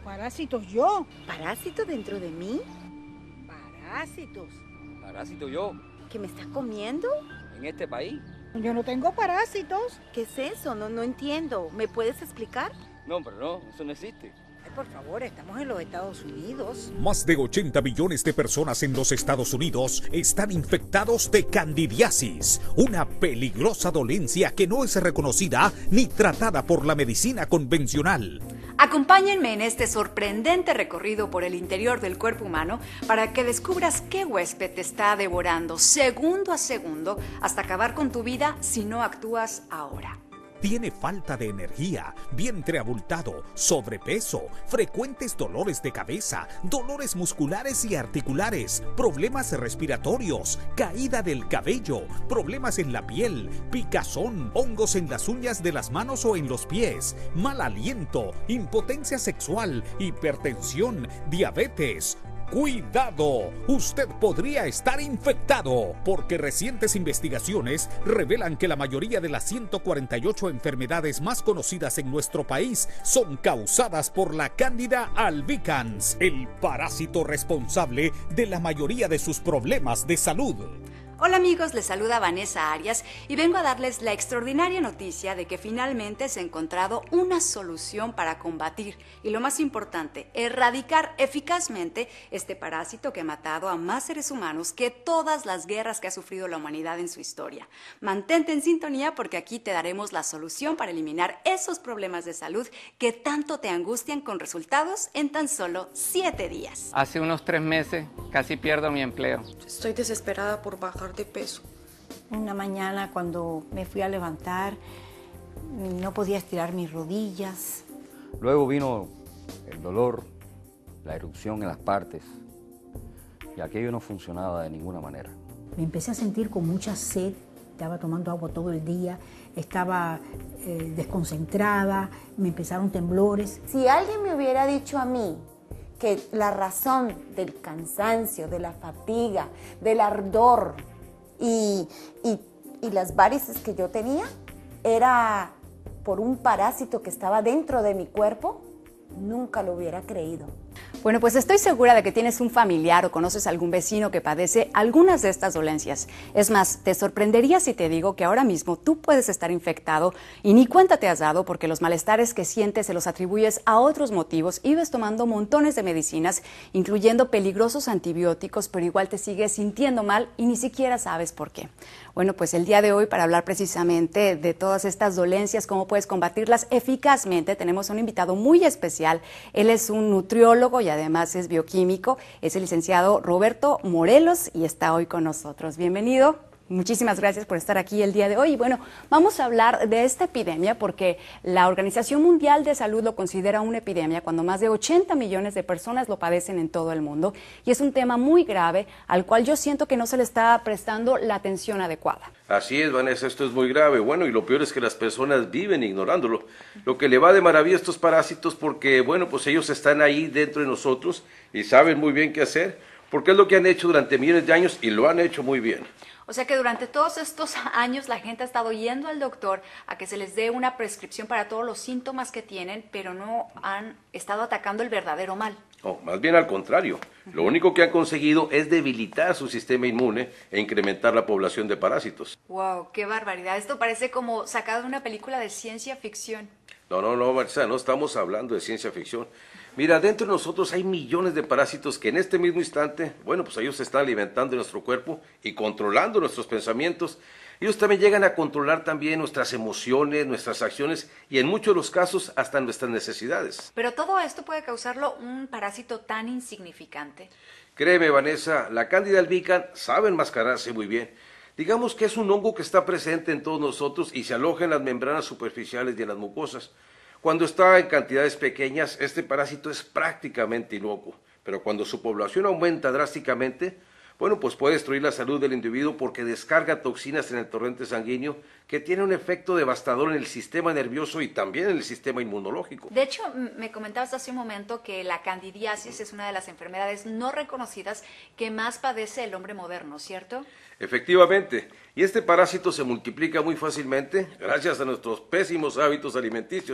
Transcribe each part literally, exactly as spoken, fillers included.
Parásitos yo. ¿Parásito dentro de mí? Parásitos. Parásito yo, ¿Que me está comiendo? en este país. Yo no tengo parásitos. ¿Qué es eso? No, no entiendo. ¿Me puedes explicar? No, pero no, eso no existe. Ay, por favor, estamos en los Estados Unidos. Más de ochenta millones de personas en los Estados Unidos están infectados de candidiasis, una peligrosa dolencia que no es reconocida ni tratada por la medicina convencional. Acompáñenme en este sorprendente recorrido por el interior del cuerpo humano para que descubras qué huésped te está devorando segundo a segundo hasta acabar con tu vida si no actúas ahora. Tiene falta de energía, vientre abultado, sobrepeso, frecuentes dolores de cabeza, dolores musculares y articulares, problemas respiratorios, caída del cabello, problemas en la piel, picazón, hongos en las uñas de las manos o en los pies, mal aliento, impotencia sexual, hipertensión, diabetes. ¡Cuidado! Usted podría estar infectado, porque recientes investigaciones revelan que la mayoría de las ciento cuarenta y ocho enfermedades más conocidas en nuestro país son causadas por la Candida albicans, el parásito responsable de la mayoría de sus problemas de salud. Hola amigos, les saluda Vanessa Arias y vengo a darles la extraordinaria noticia de que finalmente se ha encontrado una solución para combatir y, lo más importante, erradicar eficazmente este parásito que ha matado a más seres humanos que todas las guerras que ha sufrido la humanidad en su historia. Mantente en sintonía porque aquí te daremos la solución para eliminar esos problemas de salud que tanto te angustian, con resultados en tan solo siete días. Hace unos tres meses casi pierdo mi empleo. Estoy desesperada por bajar de peso. Una mañana cuando me fui a levantar, no podía estirar mis rodillas. Luego vino el dolor, la erupción en las partes, y aquello no funcionaba de ninguna manera. Me empecé a sentir con mucha sed, estaba tomando agua todo el día, estaba eh, desconcentrada, me empezaron temblores. Si alguien me hubiera dicho a mí que la razón del cansancio, de la fatiga, del ardor y, y, y las varices que yo tenía era por un parásito que estaba dentro de mi cuerpo, nunca lo hubiera creído. Bueno, pues estoy segura de que tienes un familiar o conoces a algún vecino que padece algunas de estas dolencias. Es más, te sorprendería si te digo que ahora mismo tú puedes estar infectado y ni cuenta te has dado, porque los malestares que sientes se los atribuyes a otros motivos y ves tomando montones de medicinas, incluyendo peligrosos antibióticos, pero igual te sigues sintiendo mal y ni siquiera sabes por qué. Bueno, pues el día de hoy, para hablar precisamente de todas estas dolencias, cómo puedes combatirlas eficazmente, tenemos a un invitado muy especial. Él es un nutriólogo y además es bioquímico, es el licenciado Roberto Morelos y está hoy con nosotros. Bienvenido. Muchísimas gracias por estar aquí el día de hoy. Y bueno, vamos a hablar de esta epidemia porque la Organización Mundial de Salud lo considera una epidemia cuando más de ochenta millones de personas lo padecen en todo el mundo. Y es un tema muy grave al cual yo siento que no se le está prestando la atención adecuada. Así es, Vanessa, esto es muy grave. Bueno, y lo peor es que las personas viven ignorándolo. Lo que le va de maravilla a estos parásitos porque, bueno, pues ellos están ahí dentro de nosotros y saben muy bien qué hacer, porque es lo que han hecho durante millones de años y lo han hecho muy bien. O sea que durante todos estos años la gente ha estado yendo al doctor a que se les dé una prescripción para todos los síntomas que tienen, pero no han estado atacando el verdadero mal. No, más bien al contrario. Lo único que han conseguido es debilitar su sistema inmune e incrementar la población de parásitos. ¡Wow! ¡Qué barbaridad! Esto parece como sacado de una película de ciencia ficción. No, no, no, Marisa, no estamos hablando de ciencia ficción. Mira, dentro de nosotros hay millones de parásitos que en este mismo instante, bueno, pues ellos están alimentando nuestro cuerpo y controlando nuestros pensamientos. Ellos también llegan a controlar también nuestras emociones, nuestras acciones y en muchos de los casos hasta nuestras necesidades. Pero todo esto puede causarlo un parásito tan insignificante. Créeme, Vanessa, la Candida albicans sabe enmascararse muy bien. Digamos que es un hongo que está presente en todos nosotros y se aloja en las membranas superficiales y en las mucosas. Cuando está en cantidades pequeñas, este parásito es prácticamente inocuo, pero cuando su población aumenta drásticamente, bueno, pues puede destruir la salud del individuo porque descarga toxinas en el torrente sanguíneo que tiene un efecto devastador en el sistema nervioso y también en el sistema inmunológico. De hecho, me comentabas hace un momento que la candidiasis es una de las enfermedades no reconocidas que más padece el hombre moderno, ¿cierto? Efectivamente, y este parásito se multiplica muy fácilmente gracias a nuestros pésimos hábitos alimenticios.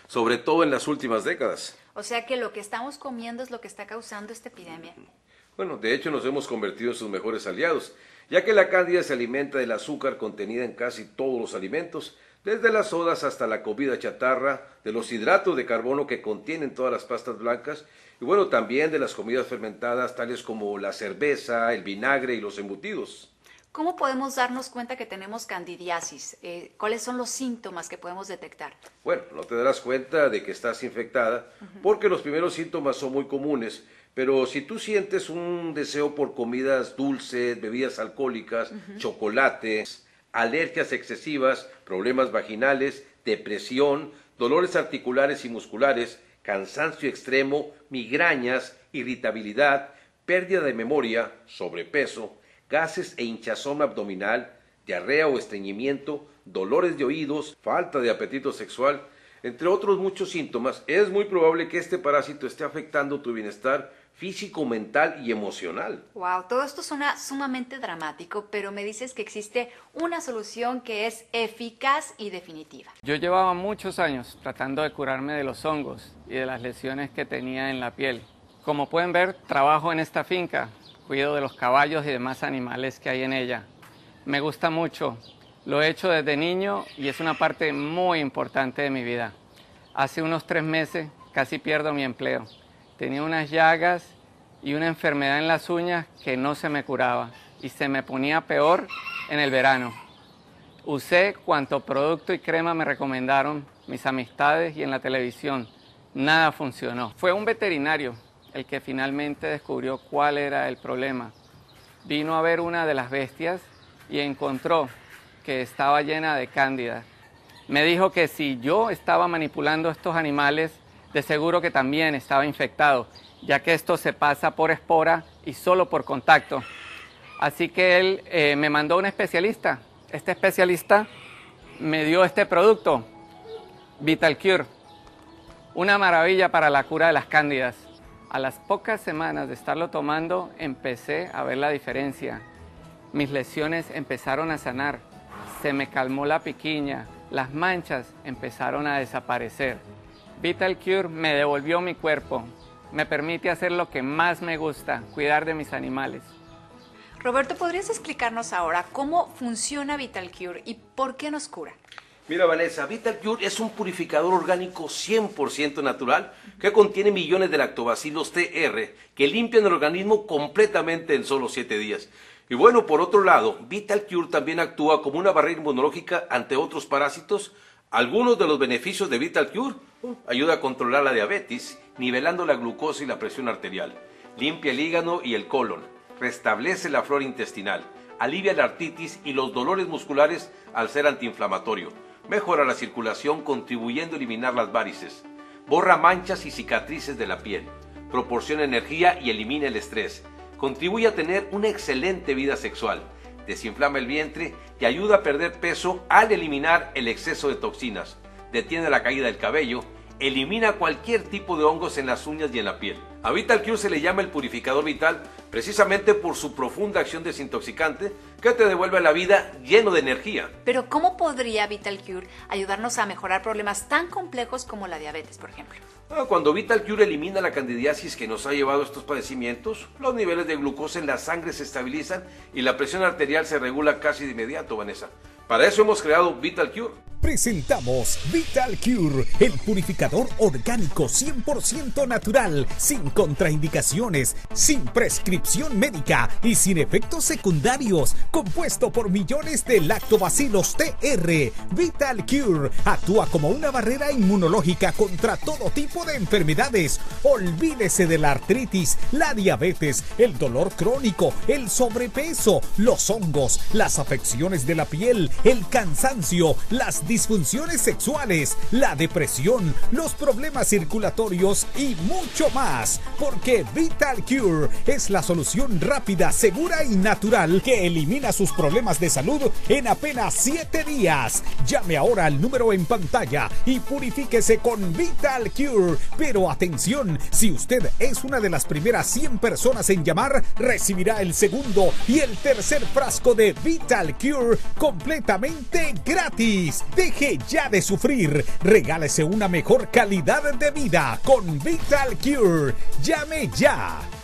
sobre todo en las últimas décadas. O sea que lo que estamos comiendo es lo que está causando esta epidemia. Bueno, de hecho nos hemos convertido en sus mejores aliados, ya que la cándida se alimenta del azúcar contenida en casi todos los alimentos, desde las sodas hasta la comida chatarra, de los hidratos de carbono que contienen todas las pastas blancas, y bueno, también de las comidas fermentadas tales como la cerveza, el vinagre y los embutidos. ¿Cómo podemos darnos cuenta que tenemos candidiasis? Eh, ¿Cuáles son los síntomas que podemos detectar? Bueno, no te darás cuenta de que estás infectada, uh-huh. porque los primeros síntomas son muy comunes, pero si tú sientes un deseo por comidas dulces, bebidas alcohólicas, uh-huh. chocolates, alergias excesivas, problemas vaginales, depresión, dolores articulares y musculares, cansancio extremo, migrañas, irritabilidad, pérdida de memoria, sobrepeso, gases e hinchazón abdominal, diarrea o estreñimiento, dolores de oídos, falta de apetito sexual, entre otros muchos síntomas, es muy probable que este parásito esté afectando tu bienestar físico, mental y emocional. Wow, todo esto suena sumamente dramático, pero me dices que existe una solución que es eficaz y definitiva. Yo llevaba muchos años tratando de curarme de los hongos y de las lesiones que tenía en la piel. Como pueden ver, trabajo en esta finca, cuido de los caballos y demás animales que hay en ella. Me gusta mucho, lo he hecho desde niño y es una parte muy importante de mi vida. Hace unos tres meses casi pierdo mi empleo. Tenía unas llagas y una enfermedad en las uñas que no se me curaba y se me ponía peor en el verano. Usé cuanto producto y crema me recomendaron mis amistades y en la televisión. Nada funcionó. Fue un veterinario el que finalmente descubrió cuál era el problema. Vino a ver una de las bestias y encontró que estaba llena de cándida. Me dijo que si yo estaba manipulando estos animales, de seguro que también estaba infectado, ya que esto se pasa por espora y solo por contacto. Así que él eh, me mandó a un especialista. Este especialista me dio este producto, Vital Cure, una maravilla para la cura de las cándidas. A las pocas semanas de estarlo tomando, empecé a ver la diferencia. Mis lesiones empezaron a sanar, se me calmó la piquiña, las manchas empezaron a desaparecer. Vital Cure me devolvió mi cuerpo, me permite hacer lo que más me gusta, cuidar de mis animales. Roberto, ¿podrías explicarnos ahora cómo funciona Vital Cure y por qué nos cura? Mira, Vanessa, Vital Cure es un purificador orgánico cien por ciento natural que contiene millones de lactobacilos T R que limpian el organismo completamente en solo siete días. Y bueno, por otro lado, Vital Cure también actúa como una barrera inmunológica ante otros parásitos. Algunos de los beneficios de Vital Cure: ayuda a controlar la diabetes, nivelando la glucosa y la presión arterial, limpia el hígado y el colon, restablece la flora intestinal, alivia la artritis y los dolores musculares al ser antiinflamatorio, mejora la circulación contribuyendo a eliminar las varices, borra manchas y cicatrices de la piel, proporciona energía y elimina el estrés, contribuye a tener una excelente vida sexual, desinflama el vientre y ayuda a perder peso al eliminar el exceso de toxinas, detiene la caída del cabello, elimina cualquier tipo de hongos en las uñas y en la piel. A Vital Cure se le llama el purificador vital precisamente por su profunda acción desintoxicante que te devuelve a la vida lleno de energía. Pero ¿cómo podría Vital Cure ayudarnos a mejorar problemas tan complejos como la diabetes, por ejemplo? Cuando Vital Cure elimina la candidiasis que nos ha llevado a estos padecimientos, los niveles de glucosa en la sangre se estabilizan y la presión arterial se regula casi de inmediato, Vanessa. Para eso hemos creado Vital Cure. Presentamos Vital Cure, el purificador orgánico cien por ciento natural, sin contraindicaciones, sin prescripción médica y sin efectos secundarios, compuesto por millones de lactobacilos T R. Vital Cure actúa como una barrera inmunológica contra todo tipo de enfermedades. Olvídese de la artritis, la diabetes, el dolor crónico, el sobrepeso, los hongos, las afecciones de la piel, el cansancio, las disfunciones sexuales, la depresión, los problemas circulatorios y mucho más, porque Vital Cure es la solución rápida, segura y natural que elimina sus problemas de salud en apenas siete días. Llame ahora al número en pantalla y purifíquese con Vital Cure. Pero atención, si usted es una de las primeras cien personas en llamar, recibirá el segundo y el tercer frasco de Vital Cure completamente gratis. De Deje ya de sufrir. Regálese una mejor calidad de vida con Vital Cure. Llame ya.